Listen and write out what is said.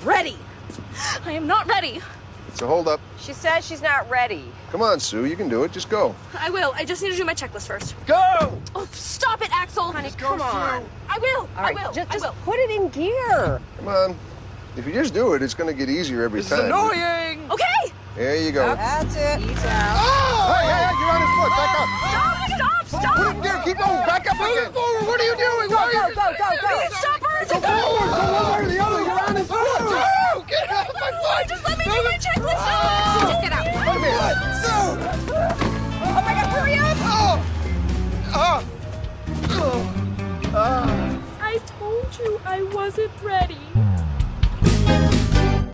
ready. I am not ready. So hold up. She says she's not ready. Come on, Sue. You can do it. Just go. I will. I just need to do my checklist first. Go! Oh, stop it, Axel. Honey, Just go, come on. Sue. I will. All right, I will. just I will. put it in gear. Come on. If you just do it, it's going to get easier every This time. is annoying. Okay. There you go. That's it. Ease out. Oh! Hey, you're on his foot. Back up. Stop. Put it in gear. Keep going. Back up again. Forward. What are you doing? Go, go, go, go, go. Stop her. Go forward. Go one way or the other. You're on his foot. Oh, get off my foot. Just let me do my checklist. Just get out. Come here. Sue. Oh my God, hurry up. Oh. I told you I wasn't ready.